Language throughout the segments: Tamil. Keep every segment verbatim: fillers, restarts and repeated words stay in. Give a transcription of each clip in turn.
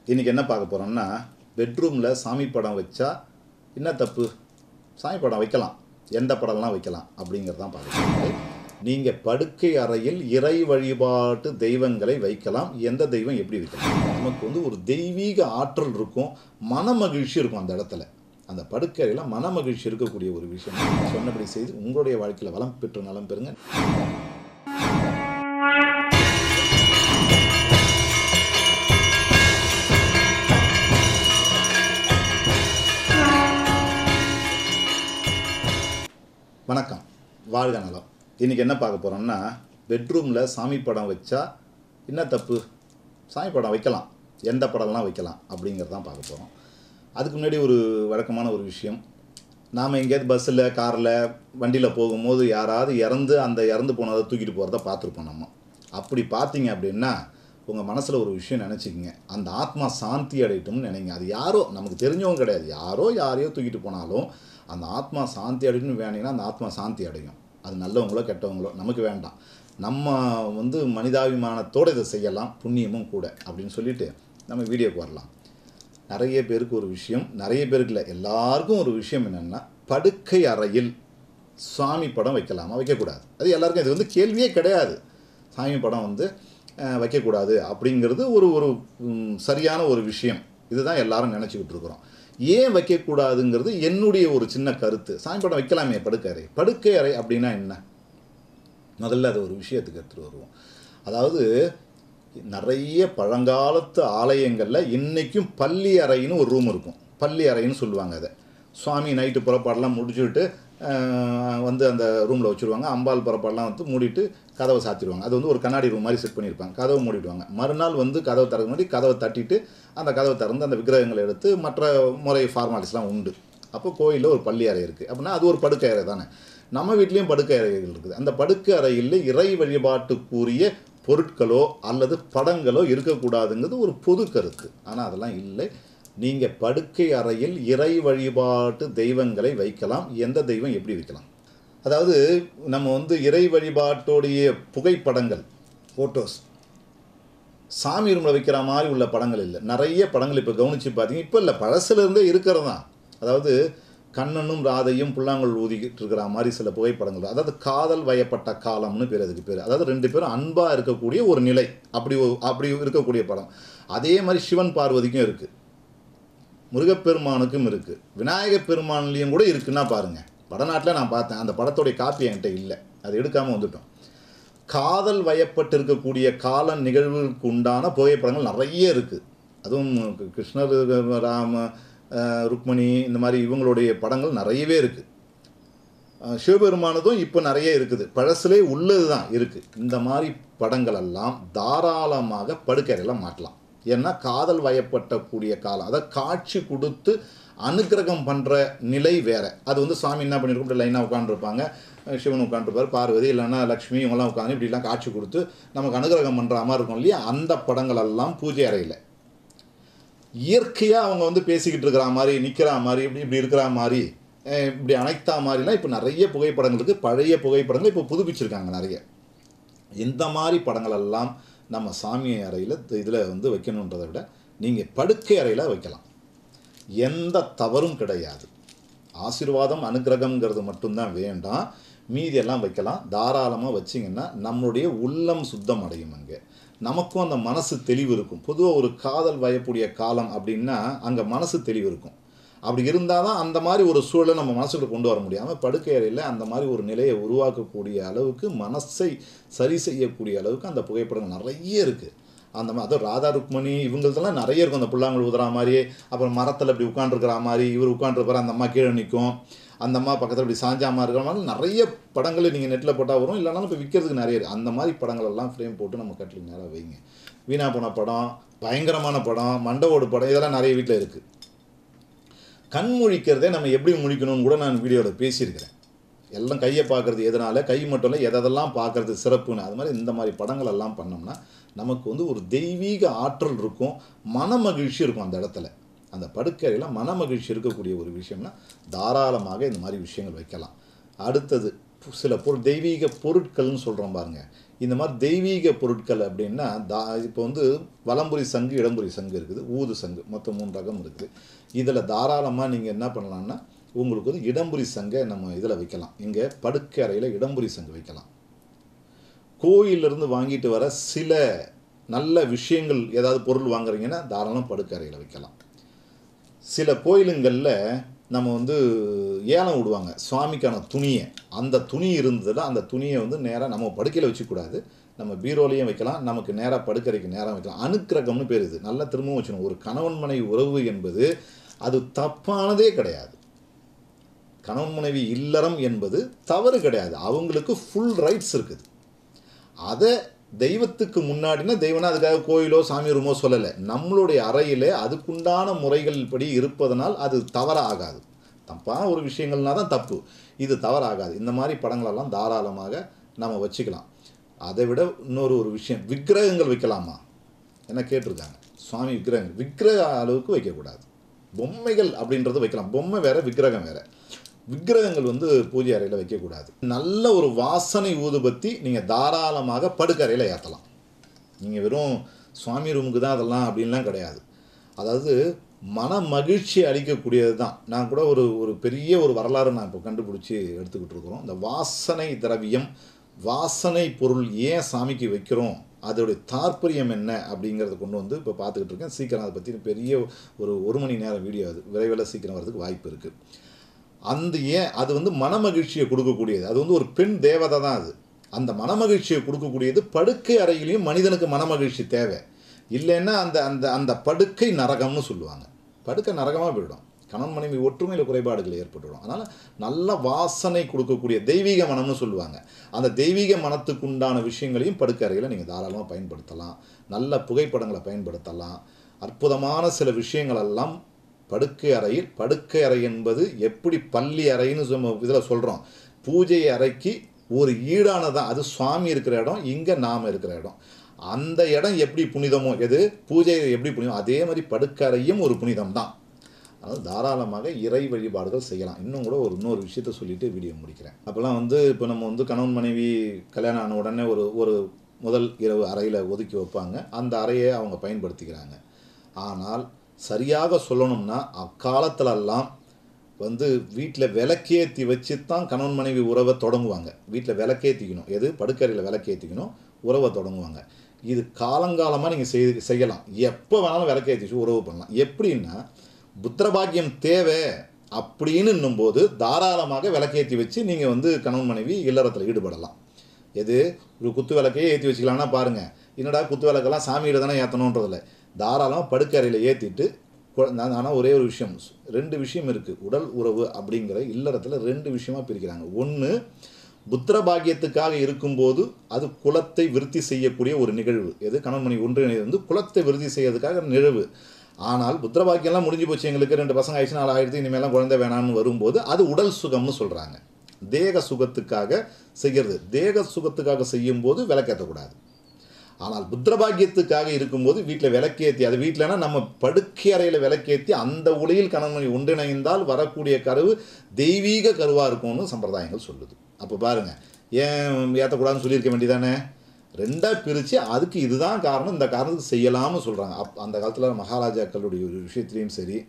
இன்றைக்கி என்ன பார்க்க போகிறோம்னா, பெட்ரூமில் சாமி படம் வச்சா என்ன தப்பு? சாமி படம் வைக்கலாம், எந்த படம்லாம் வைக்கலாம் அப்படிங்கிறது தான் பார்க்குறோம். நீங்கள் படுக்கை அறையில் இறை வழிபாட்டு தெய்வங்களை வைக்கலாம், எந்த தெய்வம் எப்படி வைக்கலாம். நமக்கு வந்து ஒரு தெய்வீக ஆற்றல் இருக்கும், மன மகிழ்ச்சி இருக்கும் அந்த இடத்துல. அந்த படுக்கை அறையில் மன மகிழ்ச்சி இருக்கக்கூடிய ஒரு விஷயம் சொன்னபடி செய்து உங்களுடைய வாழ்க்கையில் வளம் பெற்று நலம் பெறுங்க. வணக்கம், வாழ்க நலம். இன்றைக்கி என்ன பார்க்க போகிறோம்னா, பெட்ரூமில் சாமி படம் வச்சா என்ன தப்பு? சாமி படம் வைக்கலாம், எந்த படம்லாம் வைக்கலாம் அப்படிங்கிறது தான் பார்க்க போகிறோம். அதுக்கு முன்னாடி ஒரு வழக்கமான ஒரு விஷயம், நாம் எங்கேயாவது பஸ்ஸில் காரில் வண்டியில் போகும்போது யாராவது இறந்து அந்த இறந்து போனதை தூக்கிட்டு போகிறத பார்த்துருப்போம். நம்ம அப்படி பார்த்தீங்க அப்படின்னா உங்கள் மனசில் ஒரு விஷயம் நினச்சிக்கிங்க, அந்த ஆத்மா சாந்தி அடையட்டும்னு நினைங்க. அது யாரோ நமக்கு தெரிஞ்சவங்க கிடையாது, யாரோ யாரையோ தூக்கிட்டு போனாலும் அந்த ஆத்மா சாந்தி அடையணும்னு வேணிங்கன்னா அந்த ஆத்மா சாந்தி அடையும். அது நல்லவங்களோ கெட்டவங்களோ நமக்கு வேண்டாம். நம்ம வந்து மனிதாபிமானத்தோடு இதை செய்யலாம், புண்ணியமும் கூட அப்படின்னு சொல்லிட்டு நம்ம வீடியோக்கு வரலாம். நிறைய பேருக்கு ஒரு விஷயம், நிறைய பேருக்கு இல்லை, எல்லாருக்கும் ஒரு விஷயம் என்னென்னா, படுக்கை அறையில் சாமி படம் வைக்கலாமா வைக்கக்கூடாது. அது எல்லாருக்கும் இது வந்து கேள்வியே கிடையாது. சாமி படம் வந்து வைக்கக்கூடாது அப்படிங்கிறது ஒரு ஒரு சரியான ஒரு விஷயம். இதுதான் எல்லாரும் நினச்சிக்கிட்டு இருக்கிறோம். ஏன் வைக்கக்கூடாதுங்கிறது என்னுடைய ஒரு சின்ன கருத்து. சாமி படம் வைக்கலாமே படுக்கை அறை. படுக்கை அறை அப்படின்னா என்ன? முதல்ல அது ஒரு விஷயத்துக்கு எடுத்துகிட்டு வருவோம். அதாவது நிறைய பழங்காலத்து ஆலயங்களில் இன்றைக்கும் பள்ளி அறைன்னு ஒரு ரூம் இருக்கும். பள்ளி அறைன்னு சொல்லுவாங்க. அதை சுவாமி நைட்டு புறப்பாடெல்லாம் முடிச்சுட்டு வந்து அந்த ரூமில் வச்சுருவாங்க. அம்பாள் புறப்பாடெல்லாம் வந்து மூடிட்டு கதவை சாத்திடுவாங்க. அது வந்து ஒரு கண்ணாடி ரூம் மாதிரி செட் பண்ணியிருப்பாங்க. கதவை மூடிடுவாங்க. மறுநாள் வந்து கதவை திறக்க முன்னாடி கதவை தட்டிட்டு அந்த கதவை திறந்து அந்த விக்கிரகங்களை எடுத்து மற்ற முறை ஃபார்மாலிட்டிஸ்லாம் உண்டு. அப்போ கோயிலில் ஒரு பள்ளி அறை இருக்குது அப்படின்னா அது ஒரு படுக்கை அறை தானே. நம்ம வீட்லேயும் படுக்கை அறைகள் இருக்குது. அந்த படுக்கை அறையில் இறை வழிபாட்டுக்குரிய பொருட்களோ அல்லது படங்களோ இருக்கக்கூடாதுங்கிறது ஒரு பொது கருத்து. ஆனால் அதெல்லாம் இல்லை. நீங்கள் படுக்கை அறையில் இறை வழிபாட்டு தெய்வங்களை வைக்கலாம், எந்த தெய்வம் எப்படி வைக்கலாம். அதாவது நம்ம வந்து இறை வழிபாட்டோடைய புகைப்படங்கள், ஃபோட்டோஸ் சாமி ரூமில் வைக்கிற மாதிரி உள்ள படங்கள் இல்லை. நிறைய படங்கள் இப்போ கவனித்து பார்த்தீங்க, இப்போ இல்லை பழசுலேருந்தே இருக்கிறது தான். அதாவது கண்ணனும் ராதையும் புல்லாங்குழல் ஊதிக்கிட்டு இருக்கிற மாதிரி சில புகைப்படங்கள், அதாவது காதல் வயப்பட்ட காலம்னு பேர் அதுக்கு பேர். அதாவது ரெண்டு பேரும் அன்பாக இருக்கக்கூடிய ஒரு நிலை, அப்படி அப்படி இருக்கக்கூடிய படம். அதே மாதிரி சிவன் பார்வதிக்கும் இருக்குது, முருகப்பெருமானுக்கும் இருக்குது, விநாயகப் பெருமான்லேயும் கூட இருக்குன்னா பாருங்கள். வடநாட்டில் நான் பார்த்தேன், அந்த படத்தோடைய காப்பி என்கிட்ட இல்லை, அது எடுக்காமல் வந்துட்டோம். காதல் வயப்பட்டு இருக்கக்கூடிய கால நிகழ்வுக்கு உண்டான புகைப்படங்கள் நிறைய இருக்குது. அதுவும் கிருஷ்ணர், ராம, ருக்மணி இந்த மாதிரி இவங்களுடைய படங்கள் நிறையவே இருக்குது. சிவபெருமானதும் இப்போ நிறைய இருக்குது, பழசுலே உள்ளது தான் இருக்குது. இந்த மாதிரி படங்களெல்லாம் தாராளமாக படுக்கையறையில் மாட்டலாம். ஏன்னா காதல் வயப்பட்டக்கூடிய காலம், அதாவது காட்சி கொடுத்து அனுக்கிரகம் பண்ணுற நிலை வேறு. அது வந்து சாமி என்ன பண்ணியிருக்கோம், இப்படி லைனாக உட்காந்துருப்பாங்க, சிவன் உட்காந்துருப்பார், பார்வதி இல்லைன்னா லக்ஷ்மி இவங்கெல்லாம் உட்காந்து இப்படிலாம் காட்சி கொடுத்து நமக்கு அனுகிரகம் பண்ணுற மாதிரி இருக்கும் இல்லையா. அந்த படங்களெல்லாம் பூஜை அறையில் இயற்கையாக அவங்க வந்து பேசிக்கிட்டு இருக்கிற மாதிரி, நிற்கிற மாதிரி, இப்படி இப்படி இருக்கிற மாதிரி, இப்படி அனைத்தா மாதிரிலாம் இப்போ நிறைய புகைப்படங்களுக்கு, பழைய புகைப்படங்கள் இப்போ புதுப்பிச்சிருக்காங்க நிறைய. இந்த மாதிரி படங்களெல்லாம் நம்ம சாமி அறையில் இதில் வந்து வைக்கணுன்றதை விட நீங்கள் படுக்கை அறையில் வைக்கலாம், எந்த தவறும் கிடையாது. ஆசீர்வாதம் அனுகிரகங்கிறது மட்டும்தான் வேண்டாம், மீதியெல்லாம் வைக்கலாம். தாராளமாக வச்சிங்கன்னா நம்மளுடைய உள்ளம் சுத்தம் அடையும். அங்கே நமக்கும் அந்த மனசு தெளிவு இருக்கும். பொதுவாக ஒரு காதல் வயக்கூடிய காலம் அப்படின்னா அங்கே மனசு தெளிவு இருக்கும். அப்படி இருந்தால் தான் அந்த மாதிரி ஒரு சூழலை நம்ம மனசுக்குள்ள கொண்டு வர முடியாமல் படுக்கை அறையில் அந்த மாதிரி ஒரு நிலையை உருவாக்கக்கூடிய அளவுக்கு, மனசை சரி செய்யக்கூடிய அளவுக்கு அந்த புகைப்படங்கள் நிறைய இருக்குது. அந்த மாதிரி அதுவும் ராதா ருக்மணி இவங்களதெல்லாம் நிறைய இருக்கும். அந்த புல்லாங்குழல் ஊதுற மாதிரி, அப்புறம் மரத்தில் இப்படி உட்காந்துருக்கிற மாதிரி, இவர் உட்காந்துருப்பார், அந்த அம்மா கீழே நிற்கும், அந்த அம்மா பக்கத்தில் இப்படி சாஞ்சாமல் இருக்கிற மாதிரி நிறைய படங்கள் நீங்கள் நெட்டில் போட்டால் வரும். இல்லைனாலும் இப்போ விற்கிறதுக்கு நிறைய இருக்குது. அந்த மாதிரி படங்களெல்லாம் ஃப்ரேம் போட்டு நம்ம கட்டில் நேராக வைங்க. வீணா போன படம், பயங்கரமான படம், மண்டவோடு படம், இதெல்லாம் நிறைய வீட்டில் இருக்குது. கண் முழிக்கிறதே நம்ம எப்படி முழிக்கணும்னு கூட நான் வீடியோவில் பேசியிருக்கிறேன். எல்லாம் கையை பார்க்குறது எதனால், கை மட்டும் இல்லை எதெல்லாம் பார்க்குறது சிறப்புன்னு. அது மாதிரி இந்த மாதிரி படங்கள் எல்லாம் பண்ணோம்னா நமக்கு வந்து ஒரு தெய்வீக ஆற்றல் இருக்கும், மன மகிழ்ச்சி இருக்கும் அந்த இடத்துல. அந்த படுக்கையில் மன மகிழ்ச்சி இருக்கக்கூடிய ஒரு விஷயம்னா தாராளமாக இந்த மாதிரி விஷயங்கள் வைக்கலாம். அடுத்தது சில பொருள், தெய்வீக பொருட்கள்னு சொல்கிறோம் பாருங்கள். இந்த மாதிரி தெய்வீக பொருட்கள் அப்படின்னா தா இப்போ வந்து வலம்புரி சங்கு இடம்புரி சங்கு இருக்குது, ஊது சங்கு, மொத்தம் மூணு ரகம் இருக்குது. இதில் தாராளமாக நீங்கள் என்ன பண்ணலான்னா உங்களுக்கு வந்து இடம்புரி சங்கை நம்ம இதில் வைக்கலாம். இங்கே படுக்கை அறையில் இடம்புரி சங்கு வைக்கலாம். கோயிலிருந்து வாங்கிட்டு வர சில நல்ல விஷயங்கள் ஏதாவது பொருள் வாங்குறீங்கன்னா தாராளம் படுக்கை அறையில் வைக்கலாம். சில கோயிலுங்களில் நம்ம வந்து ஏலம் விடுவாங்க சுவாமிக்கான துணியை. அந்த துணி இருந்ததுன்னா அந்த துணியை வந்து நேராக நம்ம படுக்கையில் வச்சுக்கூடாது, நம்ம பீரோலையும் வைக்கலாம், நமக்கு நேராக படுக்கறைக்கு நேராக வைக்கலாம். அனுக்கிரகம்னு பேர் இது. நல்லா திரும்பவும் வச்சுக்கணும். ஒரு கணவன் மனைவி உறவு என்பது அது தப்பானதே கிடையாது. கணவன் மனைவி இல்லறம் என்பது தவறு கிடையாது. அவங்களுக்கு ஃபுல் ரைட்ஸ் இருக்குது. அதை தெய்வத்துக்கு முன்னாடினா தெய்வனா அதுக்காக கோயிலோ சாமி ரூமோ சொல்லலை. நம்மளுடைய அறையில் அதுக்குண்டான முறைகள் படி இருப்பதனால் அது தவறாகாது. தப்பான ஒரு விஷயங்கள்னா தான் தப்பு, இது தவறாகாது. இந்த மாதிரி படங்களெல்லாம் தாராளமாக நம்ம வச்சுக்கலாம். அதை விட இன்னொரு ஒரு விஷயம், விக்கிரகங்கள் வைக்கலாமா என்ன கேட்டிருக்காங்க. சுவாமி விக்கிரகங்கள் விக்கிரக அளவுக்கு வைக்கக்கூடாது. பொம்மைகள் அப்படின்றது வைக்கலாம். பொம்மை வேறு, விக்கிரகம் வேறு. விக்கிரகங்கள் வந்து பூஜை அறையில் வைக்கக்கூடாது. நல்ல ஒரு வாசனை ஊதுபத்தி நீங்கள் தாராளமாக படுக்கறையில் ஏற்றலாம். நீங்கள் வெறும் சுவாமி ரூமுக்கு தான் அதெல்லாம் அப்படின்லாம் கிடையாது. அதாவது மன மகிழ்ச்சி அளிக்கக்கூடியது தான். நான் கூட ஒரு ஒரு பெரிய ஒரு வரலாறு நான் இப்போ கண்டுபிடிச்சி எடுத்துக்கிட்டு இருக்கிறோம். இந்த வாசனை திரவியம், வாசனை பொருள் ஏன் சாமிக்கு வைக்கிறோம், அதோடைய தாற்பயம் என்ன அப்படிங்கிறத கொண்டு வந்து இப்போ பார்த்துக்கிட்டு இருக்கேன். சீக்கிரம் அதை பற்றி பெரிய ஒரு ஒரு மணி நேரம் வீடியோ, அது விரைவில் சீக்கிரம் வரதுக்கு வாய்ப்பு இருக்குது. அந்த ஏன் அது வந்து மனமகிழ்ச்சியை கொடுக்கக்கூடியது. அது வந்து ஒரு பெண் தேவதை தான். அது அந்த மனமகிழ்ச்சியை கொடுக்கக்கூடியது. படுக்கை அறையிலையும் மனிதனுக்கு மனமகிழ்ச்சி தேவை. இல்லைன்னா அந்த அந்த அந்த படுக்கை நரகம்னு சொல்லுவாங்க. படுக்கை நரகமாக போயிடும். கணவன் மனைவி ஒற்றுமையில் குறைபாடுகள் ஏற்பட்டுவிடும். அதனால் நல்ல வாசனை கொடுக்கக்கூடிய தெய்வீக மனம்னு சொல்லுவாங்க. அந்த தெய்வீக மனத்துக்குண்டான விஷயங்களையும் படுக்கை அறையில் நீங்கள் தாராளமாக பயன்படுத்தலாம். நல்ல புகைப்படங்களை பயன்படுத்தலாம். அற்புதமான சில விஷயங்களெல்லாம் படுக்கை அறையில். படுக்கை அறை என்பது எப்படி பள்ளி அறைன்னு நம்ம இதில் சொல்கிறோம், பூஜை அறைக்கு ஒரு ஈடானதான். அது சுவாமி இருக்கிற இடம், இங்கே நாம் இருக்கிற இடம். அந்த இடம் எப்படி புனிதமோ, எது பூஜை எப்படி புனிதமோ, அதே மாதிரி படுக்கை அறையும் ஒரு புனிதம் தான். அதாவது தாராளமாக இறை வழிபாடுகள் செய்யலாம். இன்னும் கூட ஒரு இன்னொரு விஷயத்த சொல்லிவிட்டு வீடியோ முடிக்கிறேன். அப்போல்லாம் வந்து இப்போ நம்ம வந்து கணவன் மனைவி கல்யாணம் ஆன உடனே ஒரு ஒரு முதல் இரவு அறையில் ஒதுக்கி வைப்பாங்க. அந்த அறையை அவங்க பயன்படுத்திக்கிறாங்க. ஆனால் சரியாக சொல்லணும்னா அக்காலத்திலெல்லாம் வந்து வீட்டில் விளக்கேற்றி வச்சு தான் கணவன் மனைவி உறவை தொடங்குவாங்க. வீட்டில் விளக்கேற்றிக்கணும், எது படுக்கறையில் விளக்கேற்றிக்கணும், உறவை தொடங்குவாங்க. இது காலங்காலமாக நீங்கள் செய் செய்யலாம். எப்போ வேணாலும் விளக்கேற்றிச்சு உறவு பண்ணலாம். எப்படின்னா புத்திரபாக்கியம் தேவை அப்படின்னு இன்னும்போது தாராளமாக விளக்கேற்றி வச்சு நீங்கள் வந்து கணவன் மனைவி இல்லறத்தில் ஈடுபடலாம். எது ஒரு குத்து விளக்கையே ஏற்றி வச்சுக்கலாம்னா பாருங்கள், என்னடா குத்து விளக்கெல்லாம் சாமியில் தானே ஏற்றணுன்றதில்ல. தாராளமாக படுக்கறையில் ஏற்றிட்டு. ஆனால் ஒரே ஒரு விஷயம், ரெண்டு விஷயம் இருக்குது. உடல் உறவு அப்படிங்கிற இல்லறத்தில் ரெண்டு விஷயமாக பிரிக்கிறாங்க. ஒன்று புத்திர பாக்கியத்துக்காக இருக்கும்போது அது குலத்தை விருத்தி செய்யக்கூடிய ஒரு நிகழ்வு. எது கணவன் மனைவி ஒன்றிணைந்து வந்து குலத்தை விருத்தி செய்யறதுக்காக நிகழ்வு. ஆனால் புத்திர பாக்கியம்லாம் முடிஞ்சு போச்சு, எங்களுக்கு ரெண்டு பசங்க ஆயிடுச்சு, நாலு ஆயிரத்தி இனிமேலாம் குழந்தை வேணான்னு வரும்போது அது உடல் சுகம்னு சொல்கிறாங்க. தேக சுகத்துக்காக செய்கிறது. தேக சுகத்துக்காக செய்யும்போது விளக்கேற்றக்கூடாது. ஆனால் புத்திரபாக்கியத்துக்காக இருக்கும்போது வீட்டில் விளக்கேற்றி, அது வீட்டிலனா நம்ம படுக்கை அறையில் விளக்கேற்றி அந்த ஒளியில் கணவன் ஒன்றிணைந்தால் வரக்கூடிய கருவு தெய்வீக கருவாக இருக்கும்னு சம்பிரதாயங்கள் சொல்லுது. அப்போ பாருங்கள், ஏன் ஏற்றக்கூடாதுன்னு சொல்லியிருக்க வேண்டியதானே. ரெண்டாக பிரித்து அதுக்கு இதுதான் காரணம், இந்த காரணத்துக்கு செய்யலாம்னு சொல்கிறாங்க. அப் அந்த காலத்தில் மகாராஜாக்களுடைய ஒரு விஷயத்துலேயும் சரி,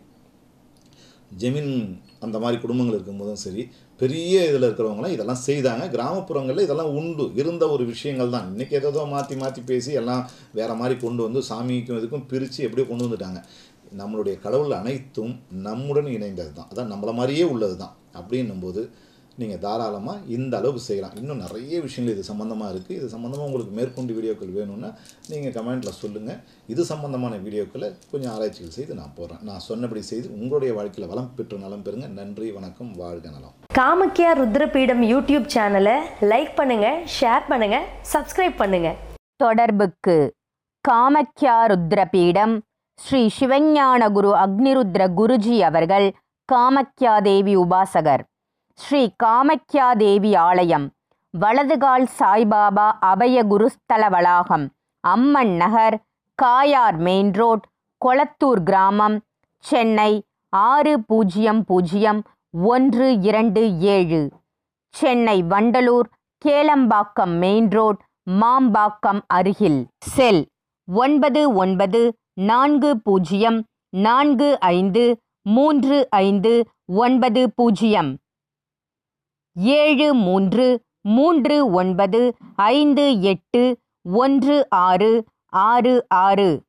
ஜமீன் அந்த மாதிரி குடும்பங்கள் இருக்கும்போதும் சரி, பெரிய இதில் இருக்கிறவங்களாம் இதெல்லாம் செய்தாங்க. கிராமப்புறங்களில் இதெல்லாம் உண்டு இருந்த ஒரு விஷயங்கள் தான். இன்றைக்கி ஏதோ மாற்றி மாற்றி பேசி எல்லாம் வேறு மாதிரி கொண்டு வந்து சாமிக்கும் இதுக்கும் பிரித்து எப்படியோ கொண்டு வந்துட்டாங்க. நம்மளுடைய கடவுள் அனைத்தும் நம்முடன் இணைந்தது தான், அதான் நம்மளை மாதிரியே உள்ளது தான். அப்படின்னும்போது நீங்கள் தாராளமாக இந்த அளவுக்கு செய்யலாம். இன்னும் நிறைய விஷயங்கள் இது சம்மந்தமாக இருக்குது. இது சம்மந்தமாக உங்களுக்கு மேற்கொண்டு வீடியோக்கள் வேணும்னா நீங்கள் கமெண்ட்டில் சொல்லுங்கள். இது சம்மந்தமான வீடியோக்களை கொஞ்சம் ஆராய்ச்சிகள் செய்து நான் போடுறேன். நான் சொன்னபடி செய்து உங்களுடைய வாழ்க்கையில் வளம் பெற்று நலம் பெறுங்க. நன்றி, வணக்கம், வாழ்க நலம். காமக்யா ருத்ர பீடம் யூடியூப் சேனலை லைக் பண்ணுங்கள், ஷேர் பண்ணுங்கள், சப்ஸ்கிரைப் பண்ணுங்கள். தொடர்புக்கு காமக்யா ருத்ர பீடம் ஸ்ரீ சிவஞான குரு அக்னிருத்ர குருஜி அவர்கள் காமக்யா தேவி உபாசகர். ஸ்ரீ காமக்யா தேவி ஆலயம், வலதுகால் சாய்பாபா அபய குருஸ்தல வளாகம், அம்மன் நகர், காயார் மெயின் ரோட், கொளத்தூர் கிராமம், சென்னை ஆறு பூஜ்ஜியம் பூஜ்ஜியம் ஒன்று இரண்டு ஏழு. சென்னை வண்டலூர் கேளம்பாக்கம் மெயின் ரோட், மாம்பாக்கம் அருகில். செல் ஒன்பது ஒன்பது நான்கு பூஜ்ஜியம் நான்கு ஐந்து மூன்று ஐந்து ஒன்பது பூஜ்ஜியம். ஏழு மூன்று மூன்று ஒன்பது ஐந்து எட்டு ஒன்று ஆறு ஆறு ஆறு.